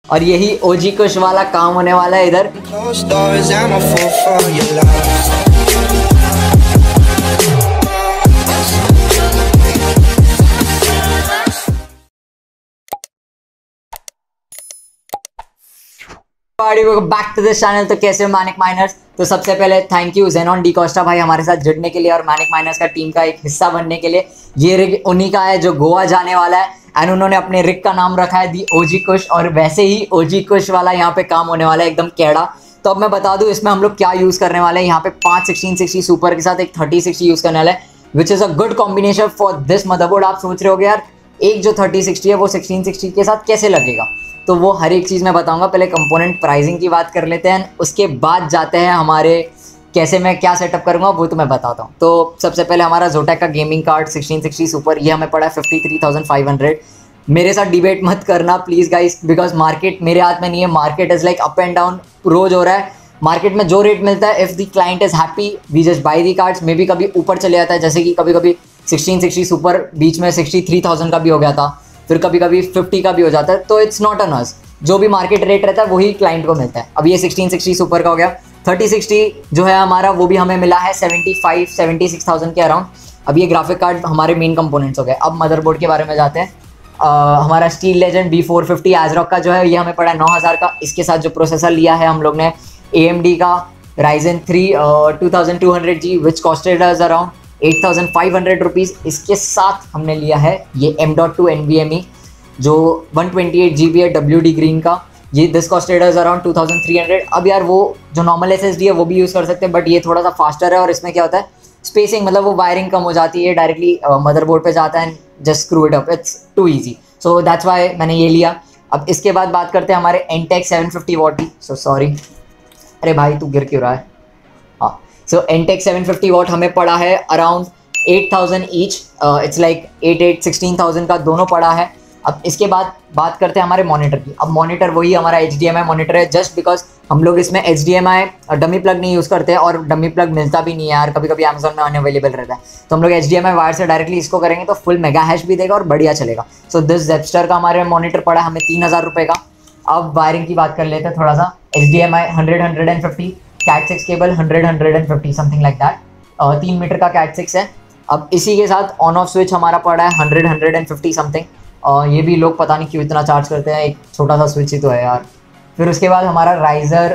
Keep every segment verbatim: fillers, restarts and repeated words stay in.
और यही ओजी कुश वाला काम होने वाला है इधर। Back to this channel. तो कैसे हो मैनिक माइनर्स? तो सबसे पहले thank you Jenon D'Costa भाई हमारे साथ जुड़ने के लिए और मैनिक माइनर्स का टीम का एक हिस्सा बनने के लिए। ये रिग उन्हीं का है जो गोवा जाने वाला है एंड उन्होंने अपने रिग का नाम रखा है दी ओजी कुश, और वैसे ही ओजी कुश वाला यहाँ पे काम होने वाला है एकदम कैड़ा। तो अब मैं बता दूं इसमें हम लोग क्या यूज़ करने वाले हैं। यहाँ पे पाँच सिक्सटीन सिक्सटी सुपर के साथ एक थर्टी सिक्सटी यूज़ करने वाला है, which is a good combination for this motherboard. आप सोच रहे हो यार एक जो थर्टी सिक्सटी है वो सिक्सटीन सिक्सटी के साथ कैसे लगेगा, तो वो हर एक चीज़ मैं बताऊंगा। पहले कंपोनेंट प्राइसिंग की बात कर लेते हैं, उसके बाद जाते हैं हमारे कैसे मैं क्या सेटअप करूंगा वो तो मैं बताता हूँ। तो सबसे पहले हमारा जोटेक का gaming card sixteen sixty super, ये हमें पड़ा है fifty three thousand five hundred. मेरे साथ डिबेट मत करना प्लीज़ गाइस, बिकॉज मार्केट मेरे हाथ में नहीं है। Market is like up and down, रोज हो रहा है। मार्केट में जो रेट मिलता है, if the client is happy we just buy the cards. Maybe कभी ऊपर चले जाता है, जैसे कि कभी कभी सिक्सटीन सिक्सटी सुपर बीच में सिक्सटी थ्री थाउजेंड का भी हो गया था, फिर कभी कभी फिफ्टी का भी हो जाता है। तो इट्स नॉट अन अस, जो भी मार्केट रेट रहता है वही क्लाइंट को मिलता है। अब ये सिक्सटीन सिक्सटी सुपर का हो गया। थर्टी सिक्सटी जो है हमारा वो भी हमें मिला है seventy five seventy six thousand के अराउंड। अब ये ग्राफिक कार्ड हमारे मेन कंपोनेंट्स हो गए। अब मदरबोर्ड के बारे में जाते हैं। uh, हमारा steel legend B four fifty ASRock का जो है ये हमें पड़ा है नौ हज़ार का। इसके साथ जो प्रोसेसर लिया है हम लोग ने ए एम डी का Ryzen three two thousand two hundred G, which costed us around eight thousand five hundred rupees. इसके साथ हमने लिया है ये M dot two N V M E जो one twenty eight G B है W D green का। ये this costed is around two thousand three hundred. अब यार वो जो नॉर्मल एस एस डी है वो भी यूज़ कर सकते हैं, बट ये थोड़ा सा फास्टर है और इसमें क्या होता है स्पेसिंग, मतलब वो वायरिंग कम हो जाती है, डायरेक्टली मदरबोर्ड पे जाता है, just screw it up, it's too easy. So that's why मैंने ये लिया। अब इसके बाद बात करते हैं हमारे एनटेक सेवन फिफ्टी वॉट की। सो सॉरी, अरे भाई तू गिर क्यों रहा है? हाँ, so Antec seven fifty watt हमें पड़ा है around eight thousand each. It's like eight eight sixteen thousand का दोनों पड़ा है। अब इसके बाद बात करते हैं हमारे मॉनिटर की। अब मॉनिटर वही हमारा H D M I monitor है, जस्ट बिकॉज हम लोग इसमें H D M I dummy plug नहीं यूज़ करते और डमी प्लग मिलता भी नहीं है यार, कभी कभी अमेजोन में अनअवेलेबल रहता है। तो हम लोग H D M I wire से डायरेक्टली इसको करेंगे तो फुल मेगा हैश भी देगा और बढ़िया चलेगा। सो दिस जेपस्टर का हमारे मॉनिटर पड़ा हमें तीन हज़ार रुपये का। अब वायरिंग की बात कर लेते हैं थोड़ा सा। H D M I hundred hundred and fifty, cat six cable hundred hundred and fifty something like that, तीन मीटर का कैट सिक्स है। अब इसी के साथ ऑन ऑफ स्विच हमारा पड़ा है hundred hundred and fifty something. और ये भी लोग पता नहीं क्यों इतना चार्ज करते हैं, एक छोटा सा स्विच ही तो है यार। फिर उसके बाद हमारा riser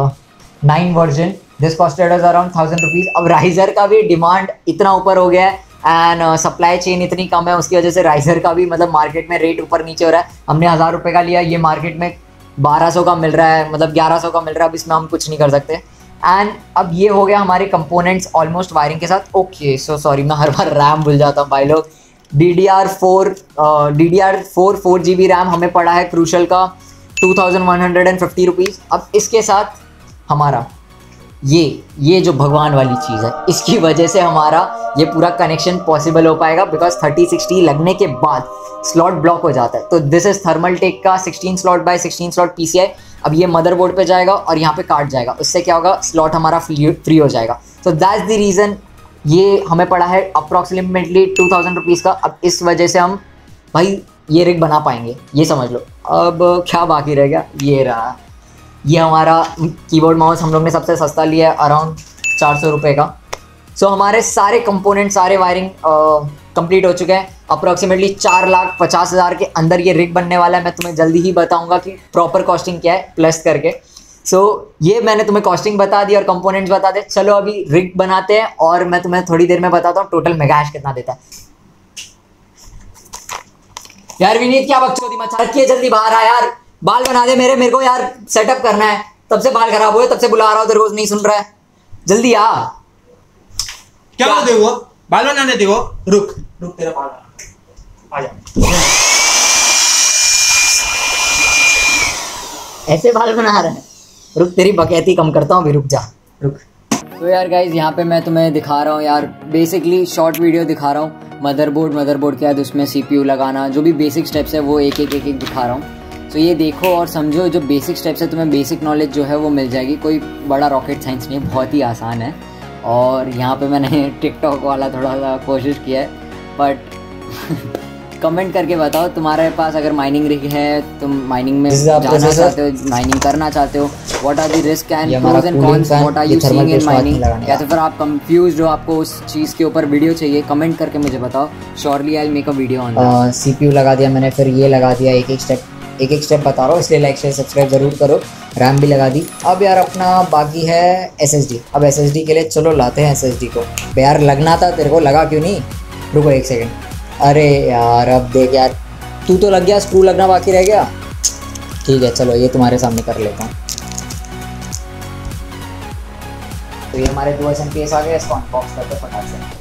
nine version, this costed us around thousand rupees. अब राइजर का भी डिमांड इतना ऊपर हो गया है एंड सप्लाई चेन इतनी कम है, उसकी वजह से राइजर का भी मतलब मार्केट में रेट ऊपर नीचे हो रहा है। हमने हज़ार रुपये का लिया, ये मार्केट में बारह सौ का मिल रहा है, मतलब ग्यारह सौ का मिल रहा है। अब इसमें हम कुछ नहीं कर सकते। एंड अब ये हो गया हमारे कंपोनेंट्स ऑलमोस्ट वायरिंग के साथ। ओके सो सॉरी, मैं हर बार रैम भूल जाता हूँ भाई लोग। D D R four D D R four four G B RAM हमें पड़ा है क्रूशल का two thousand one hundred and fifty rupees. अब इसके साथ हमारा ये ये जो भगवान वाली चीज़ है, इसकी वजह से हमारा ये पूरा कनेक्शन पॉसिबल हो पाएगा, बिकॉज थर्टी सिक्सटी लगने के बाद स्लॉट ब्लॉक हो जाता है। तो दिस इज थर्मल टेक का sixteen slot by sixteen slot P C I. अब ये मदरबोर्ड पे जाएगा और यहाँ पे काट जाएगा, उससे क्या होगा स्लॉट हमारा फ्री फ्री हो जाएगा। तो दैट्स द रीज़न ये हमें पड़ा है अप्रॉक्सीमेटली टू थाउजेंड रुपीज़ का। अब इस वजह से हम भाई ये रिग बना पाएंगे, ये समझ लो। अब क्या बाकी रह गया, ये रहा ये हमारा कीबोर्ड माउस हम लोग ने सबसे सस्ता लिया है अराउंड चार सौ रुपये का। सो so, हमारे सारे कंपोनेंट सारे वायरिंग कंप्लीट हो चुके हैं। अप्रॉक्सीमेटली चार लाख पचास हज़ार के अंदर ये रिग बनने वाला है। मैं तुम्हें जल्दी ही बताऊंगा कि प्रॉपर कॉस्टिंग क्या है प्लस करके। सो so, ये मैंने तुम्हें कॉस्टिंग बता दी और कंपोनेंट्स बता दे। चलो अभी रिग बनाते हैं और मैं तुम्हें थोड़ी देर में बताता हूँ टोटल मेगा हैश कितना देता है। यार विनीत क्या बकचोदी मचा रखी है, जल्दी बाहर आ यार, बाल बना दे मेरे मेरे को यार सेटअप करना है। तब से बाल खराब हुए, तब से बुला रहा हूँ, तेरे को नहीं सुन रहा है, जल्दी आ। क्या बोल दे वो बाल बनाने दे वो, रुक रुक तेरा बाल आ जा। ऐसे बाल बना रहे हैं, रुक तेरी बकैती कम करता हूँ अभी, रुक जा रुक। तो यार गाइज यहाँ पे मैं तुम्हें दिखा रहा हूँ यार, बेसिकली शॉर्ट वीडियो दिखा रहा हूँ। मदरबोर्ड मदरबोर्ड के बाद उसमें सीपीयू लगाना, जो भी बेसिक स्टेप्स है वो एक एक एक एक दिखा रहा हूँ। तो ये देखो और समझो, जो बेसिक स्टेप्स है तुम्हें बेसिक नॉलेज जो है वो मिल जाएगी। कोई बड़ा रॉकेट साइंस नहीं है, बहुत ही आसान है। और यहाँ पे मैंने टिकटॉक वाला थोड़ा सा कोशिश किया है, बट कमेंट करके बताओ तुम्हारे पास अगर माइनिंग रिग है, तुम माइनिंग में जाना चाहते हो, माइनिंग करना चाहते हो, what are the risk and pros and cons, what are you seeing in mining, या तो फिर आप कंफ्यूज्ड हो, आपको उस चीज़ के ऊपर वीडियो चाहिए, कमेंट करके मुझे बताओ। Surely I will make a video on that. CPU लगा दिया मैंने, फिर ये लगा दिया, एक एक स्टेप एक एक स्टेप बता रहा हूँ, इसलिए लाइक शेयर सब्सक्राइब ज़रूर करो। रैम भी लगा दी। अब यार अपना बाकी है एसएसडी। अब एसएसडी के लिए चलो लाते हैं एसएसडी को। यार लगना था तेरे को, लगा क्यों नहीं? रुको एक सेकेंड। अरे यार अब देख यार, तू तो लग गया, स्क्रू लगना बाकी रह गया। ठीक है चलो ये तुम्हारे सामने कर लेता हूँ। तो ये हमारे दो एस एम पी एस आ गए, इसको अनबॉक्स करते फटाक से।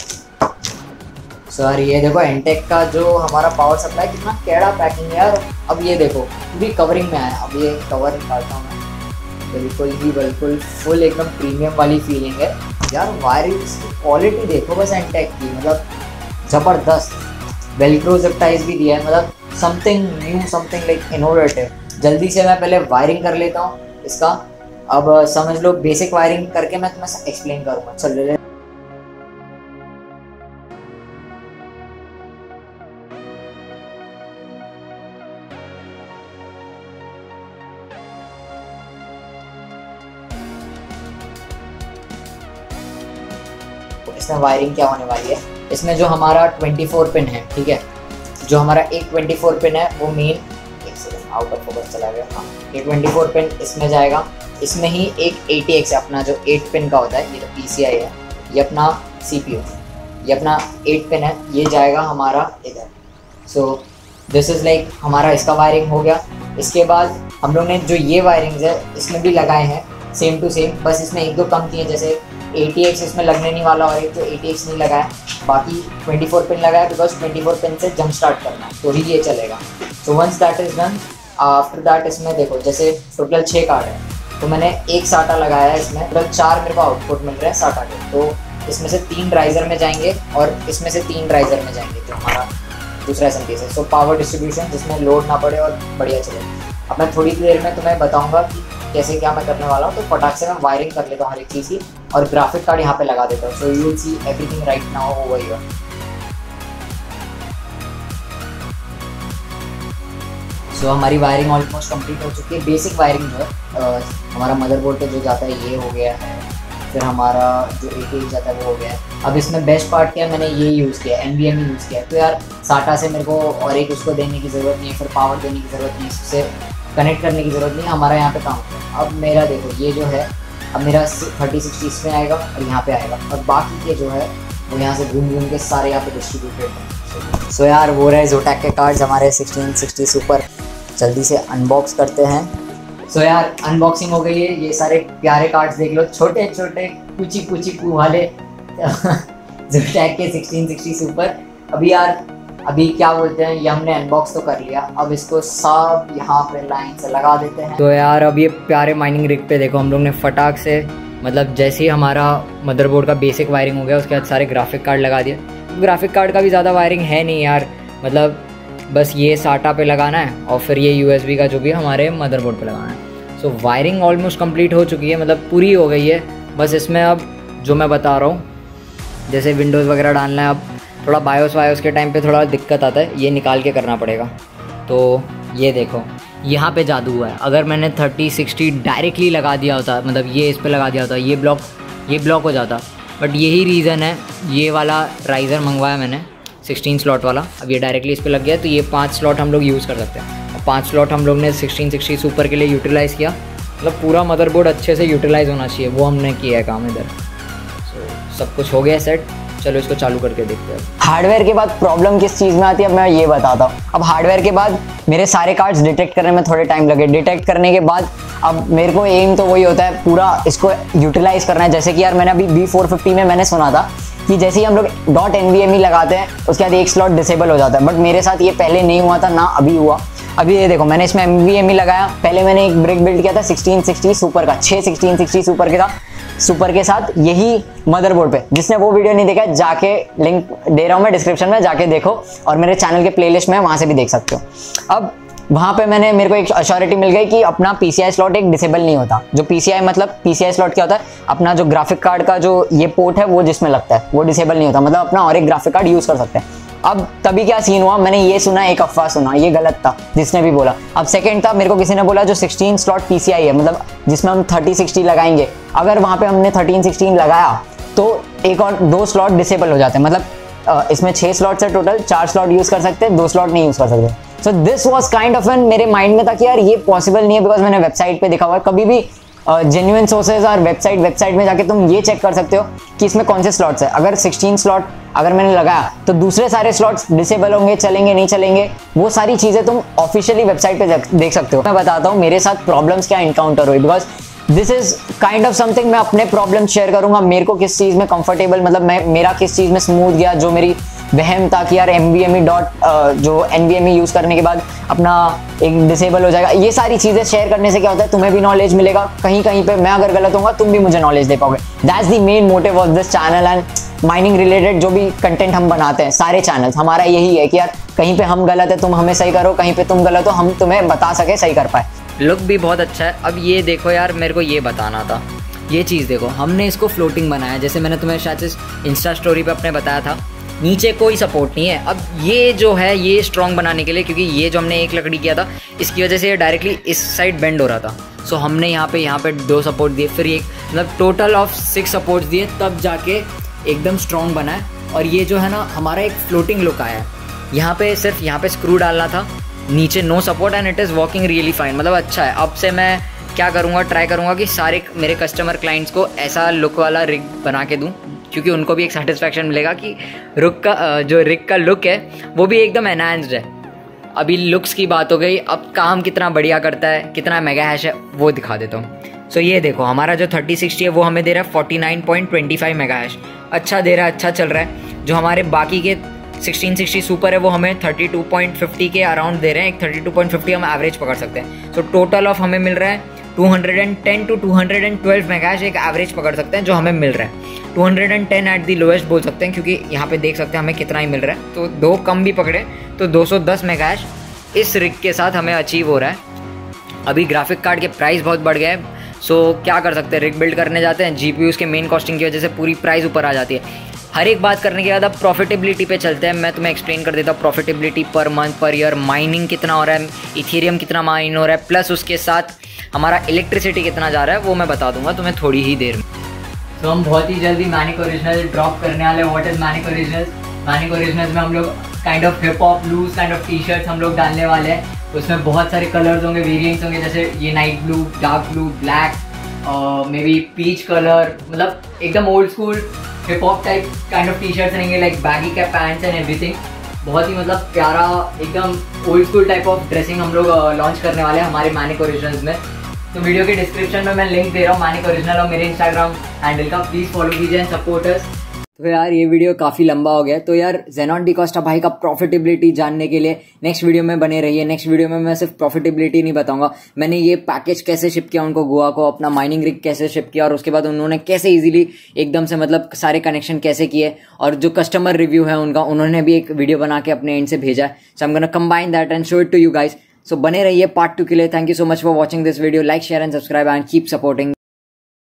सर ये देखो एंटेक का जो हमारा पावर सप्लाई, कितना कैड़ा पैकिंग है यार। अब ये देखो पूरी कवरिंग में आया। अब ये कवर निकालता हूँ मैं, बिल्कुल ही बिल्कुल फुल एकदम प्रीमियम वाली फीलिंग है यार। वायरिंग की क्वालिटी देखो बस एंटेक की, मतलब ज़बरदस्त। वेलक्रो जिप टाइज भी दिया है, मतलब something new, something like innovative. जल्दी से मैं पहले वायरिंग कर लेता हूँ इसका। अब समझ लो बेसिक वायरिंग करके मैं तुम्हें एक्सप्लेन करूँगा। चल ले। इसमें वायरिंग क्या होने वाली है, इसमें जो हमारा चौबीस पिन है, ठीक है, जो हमारा एक चौबीस पिन है वो मेन, एक सेकंड आउट ऑफ फोकस चला गया। हाँ ये चौबीस पिन इसमें जाएगा। इसमें ही एक ए टी एक्स है अपना, जो आठ पिन का होता है। ये तो पी सी आई है, ये अपना सी पी यू, ये अपना आठ पिन है, ये जाएगा हमारा इधर। सो दिस इज़ लाइक हमारा इसका वायरिंग हो गया। इसके बाद हम लोग ने जो ये वायरिंग्स है इसमें भी लगाए हैं सेम टू सेम, बस इसमें एक दो कम किए, जैसे ए टी एक्स इसमें लगने नहीं वाला और एक जो ए टी एक्स नहीं लगाया। बाकी चौबीस पिन लगाया बिकॉज चौबीस पिन से जंप स्टार्ट करना है तो ही ये चलेगा। So once that is done, after that इसमें देखो जैसे टोटल छः कार्ड है, तो मैंने एक साटा लगाया है इसमें, टोटल चार मेरे को आउटपुट मिल रहे हैं साटा के। तो इसमें से तीन राइजर में जाएंगे और इसमें से तीन राइजर में जाएंगे जो हमारा दूसरा एस एम पी है। सो पावर डिस्ट्रीब्यूशन जिसमें लोड ना पड़े और बढ़िया चले। अब मैं थोड़ी देर में तुम्हें बताऊँगा कि कैसे क्या मैं करने वाला हूँ। तो फटाक से मैं वायरिंग कर लेता हूँ हर एक चीज़ की और ग्राफिक कार्ड यहाँ पे लगा देता हूँ। So you will see everything right now over here. So हमारी वायरिंग ऑलमोस्ट कंप्लीट हो चुकी है। बेसिक वायरिंग जो है आ, हमारा मदरबोर्ड पे जो जाता है ये हो गया है, फिर हमारा जो ए टी एक्स जाता है वो हो गया है। अब इसमें बेस्ट पार्ट क्या है, मैंने ये यूज़ किया है, एन वी एम ही यूज़ किया है। तो यार साटा से मेरे को और एक उसको देने की ज़रूरत नहीं है, फिर पावर देने की ज़रूरत नहीं है, इससे कनेक्ट करने की ज़रूरत नहीं है, हमारा यहाँ पे काम है। अब मेरा देखो ये जो है, अब मेरा थर्टी सिक्सटी इसमें आएगा और यहाँ पे आएगा, और बाकी के जो है वो यहाँ से घूम घूम के सारे यहाँ पे डिस्ट्रीब्यूटेड हैं। सो यार वो रहे जोटैक के कार्ड्स हमारे सिक्सटीन सिक्सटी सुपर। जल्दी से अनबॉक्स करते हैं। सो so यार अनबॉक्सिंग हो गई है। ये सारे प्यारे कार्ड्स देख लो, छोटे छोटे कुची कुची पू वाले जोटैक के सिक्सटीन सिक्सटी सुपर। अभी यार अभी क्या बोलते हैं, ये हमने अनबॉक्स तो कर लिया, अब इसको सब यहाँ पे लाइन से लगा देते हैं। तो यार अब ये प्यारे माइनिंग रिग पे देखो हम लोग ने फटाक से, मतलब जैसे ही हमारा मदरबोर्ड का बेसिक वायरिंग हो गया उसके बाद सारे ग्राफिक कार्ड लगा दिए। ग्राफिक कार्ड का भी ज़्यादा वायरिंग है नहीं यार, मतलब बस ये साटा पे लगाना है और फिर ये यूएसबी का जो भी हमारे मदरबोर्ड पे लगाना है। सो वायरिंग ऑलमोस्ट कंप्लीट हो चुकी है, मतलब पूरी हो गई है। बस इसमें अब जो मैं बता रहा हूँ, जैसे विंडोज़ वगैरह डालना है, अब थोड़ा बायोस वायोस के टाइम पे थोड़ा दिक्कत आता है, ये निकाल के करना पड़ेगा। तो ये देखो यहाँ पे जादू हुआ है। अगर मैंने थर्टी सिक्सटी डायरेक्टली लगा दिया होता, मतलब ये इस पे लगा दिया होता, ये ब्लॉक ये ब्लॉक हो जाता। बट यही रीज़न है, ये वाला राइज़र मंगवाया मैंने सिक्सटीन स्लॉट वाला। अब ये डायरेक्टली इस पर लग गया तो ये पाँच स्लॉट हम लोग यूज़ कर सकते हैं। और पाँच स्लॉट हम लोग ने सिक्सटीन सिक्सटी सुपर के लिए यूटिलाइज़ किया, मतलब पूरा मदरबोर्ड अच्छे से यूटिलाइज़ होना चाहिए, वो हमने किया है काम इधर। सो सब कुछ हो गया सेट। चलो इसको चालू करके देखते हैं। हार्डवेयर के बाद प्रॉब्लम किस चीज़ में आती है अब मैं ये बताता हूँ। अब हार्डवेयर के बाद मेरे सारे कार्ड्स डिटेक्ट करने में थोड़े टाइम लगे। डिटेक्ट करने के बाद अब मेरे को एम तो वही होता है, पूरा इसको यूटिलाइज़ करना है। जैसे कि यार मैंने अभी बी फोर फिफ्टी में मैंने सुना था कि जैसे ही हम लोग dot N V M E लगाते हैं उसके बाद एक स्लॉट डिसेबल हो जाता है, बट मेरे साथ ये पहले नहीं हुआ था, ना अभी हुआ। अभी ये देखो मैंने इसमें एम वी एम ई लगाया। पहले मैंने एक ब्रिक बिल्ड किया था सिक्सटीन सिक्सटी सुपर का, छः सिक्सटीन सिक्सटी सुपर के साथ सुपर के साथ यही मदरबोर्ड पे। जिसने वो वीडियो नहीं देखा, जाके लिंक दे रहा हूँ मैं डिस्क्रिप्शन में, जाके देखो, और मेरे चैनल के प्लेलिस्ट में वहाँ से भी देख सकते हो। अब वहाँ पे मैंने मेरे को एक अश्योरिटी मिल गई कि अपना पीसीआई स्लॉट एक डिसेबल नहीं होता। जो पीसीआई मतलब पीसीआई स्लॉट क्या होता है, अपना जो ग्राफिक कार्ड का जो ये पोर्ट है वो जिसमें लगता है वो डिसेबल नहीं होता, मतलब अपना और एक ग्राफिक कार्ड यूज़ कर सकते हैं। अब तभी क्या सीन हुआ, मैंने ये सुना, एक अफवाह सुना, ये गलत था जिसने भी बोला। अब सेकंड था, मेरे को किसी ने बोला जो सिक्सटीन स्लॉट पीसीआई है, मतलब जिसमें हम थर्टी सिक्सटी लगाएंगे, अगर वहाँ पे हमने थर्टीन सिक्सटीन लगाया तो एक और दो स्लॉट डिसेबल हो जाते हैं। मतलब इसमें छः स्लॉट है टोटल, चार स्लॉट यूज़ कर सकते हैं, दो स्लॉट नहीं यूज़ कर सकते। So this was kind of an, मेरे माइंड में था कि यार ये पॉसिबल नहीं है, बिकॉज मैंने वेबसाइट पे देखा हुआ है। कभी भी जेन्युइन सोर्सेज और वेबसाइट वेबसाइट में जाके तुम ये चेक कर सकते हो कि इसमें कौन से स्लॉट्स है। अगर सिक्सटीन स्लॉट अगर मैंने लगाया तो दूसरे सारे स्लॉट्स डिसेबल होंगे, चलेंगे नहीं चलेंगे, वो सारी चीज़ें तुम ऑफिशियली वेबसाइट पे देख सकते हो। मैं बताता हूँ मेरे साथ प्रॉब्लम्स क्या इनकाउंटर हुई, because this is kind of something, मैं अपने प्रॉब्लम शेयर करूंगा, मेरे को किस चीज़ में कंफर्टेबल, मतलब मैं मेरा किस चीज़ में स्मूथ गया, जो मेरी वहम था कि यार M B M E dot जो N B M E use करने के बाद अपना एक डिसेबल हो जाएगा। ये सारी चीज़ें शेयर करने से क्या होता है, तुम्हें भी नॉलेज मिलेगा, कहीं कहीं पे मैं अगर गलत होऊंगा तुम भी मुझे नॉलेज दे पाओगे। That's the main motive of this channel and mining related जो भी कंटेंट हम बनाते हैं, सारे चैनल्स हमारा यही है कि यार कहीं पे हम गलत है तुम हमें सही करो, कहीं पे तुम गलत हो हम तुम्हें बता सके, सही कर पाए। लुक भी बहुत अच्छा है। अब ये देखो यार, मेरे को ये बताना था, ये चीज़ देखो, हमने इसको फ्लोटिंग बनाया, जैसे मैंने तुम्हें शायद से इंस्टा स्टोरी पे अपने बताया था, नीचे कोई सपोर्ट नहीं है। अब ये जो है ये स्ट्रॉन्ग बनाने के लिए, क्योंकि ये जो हमने एक लकड़ी किया था इसकी वजह से ये डायरेक्टली इस साइड बेंड हो रहा था, सो हमने यहाँ पे यहाँ पे दो सपोर्ट दिए, फिर एक मतलब टोटल ऑफ सिक्स सपोर्ट्स दिए, तब जाके एकदम स्ट्रॉन्ग बना है। और ये जो है ना हमारा एक फ्लोटिंग लुक आया है। यहाँ पे सिर्फ यहाँ पे स्क्रू डालना था, नीचे no support and it is working really fine, मतलब अच्छा है। अब से मैं क्या करूँगा, ट्राई करूँगा कि सारे मेरे कस्टमर क्लाइंट्स को ऐसा लुक वाला रिग बना के दूँ, क्योंकि उनको भी एक सेटिस्फैक्शन मिलेगा कि रुक का जो रिग का लुक है वो भी एकदम एनहांस्ड है। अभी लुक्स की बात हो गई, अब काम कितना बढ़िया करता है, कितना मेगा हैश है वो दिखा देता हूँ। सो so ये देखो, हमारा जो थर्टी सिक्सटी है वो हमें दे रहा है forty nine point two five mega hash, अच्छा दे रहा है, अच्छा चल रहा है। जो हमारे बाकी के सिक्सटीन सिक्सटी सुपर है वो हमें थर्टी टू पॉइंट फिफ्टी के अराउंड दे रहे हैं, एक थर्टी टू पॉइंट फिफ्टी हम एवरेज पकड़ सकते हैं। सो टोटल ऑफ हमें मिल रहा है two hundred ten to two hundred twelve megahash एक एवरेज पकड़ सकते हैं जो हमें मिल रहा है। Two hundred ten at the lowest बोल सकते हैं, क्योंकि यहाँ पे देख सकते हैं हमें कितना ही मिल रहा है, तो दो कम भी पकड़े तो टू टेन मेगाहैश इस रिग के साथ हमें अचीव हो रहा है। अभी ग्राफिक कार्ड के प्राइस बहुत बढ़ गए हैं, सो क्या कर सकते हैं, रिग बिल्ड करने जाते हैं, जीपीयूज़ के मेन कॉस्टिंग की वजह से पूरी प्राइस ऊपर आ जाती है। हर एक बात करने के बाद अब प्रॉफिटेबिलिटी पे चलते हैं। मैं तुम्हें एक्सप्लेन कर देता हूँ profitability per month per year, mining कितना हो रहा है, इथेरियम कितना माइन हो रहा है, प्लस उसके साथ हमारा इलेक्ट्रिसिटी कितना जा रहा है, वो मैं बता दूंगा तुम्हें थोड़ी ही देर में। तो हम बहुत ही जल्दी मैनिक ओरिजिनल ड्रॉप करने वाले। What is Manic original? Manic originals में हम लोग kind of hip hop loose kind of T shirts हम लोग डालने वाले हैं। उसमें बहुत सारे कलर्स होंगे, वेरिएंट्स होंगे, जैसे ये night blue, dark blue, black, maybe peach colour, मतलब एकदम old school hip hop type kind of T shirts रहेंगे, like baggy cap pants and everything. बहुत ही मतलब प्यारा एकदम old school type of dressing हम लोग लॉन्च करने वाले हैं हमारे मैनिक ओरिजिनल्स में। तो वीडियो के डिस्क्रिप्शन में मैं लिंक दे रहा हूँ मैनिक ओरिजिनल और मेरे इंस्टाग्राम हैंडल का, प्लीज़ फॉलो कीजिए एंड सपोर्ट अस। तो यार ये वीडियो काफ़ी लंबा हो गया, तो यार जेनॉन डिकोस्टा भाई का प्रॉफिटेबिलिटी जानने के लिए नेक्स्ट वीडियो में बने रहिए। नेक्स्ट वीडियो में मैं सिर्फ प्रॉफिटेबिलिटी नहीं बताऊंगा, मैंने ये पैकेज कैसे शिप किया उनको गोवा को, अपना माइनिंग रिग कैसे शिप किया, और उसके बाद उन्होंने कैसे इजीली एकदम से मतलब सारे कनेक्शन कैसे किए, और जो कस्टमर रिव्यू है उनका उन्होंने भी एक वीडियो बना के अपने एंड से भेजा है। So I am gonna combine that and show it to you guys. So बने रहिए पार्ट टू के लिए। Thank you so much for watching this video. Like, share and subscribe and keep supporting.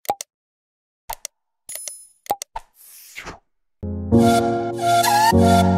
We'll be right back.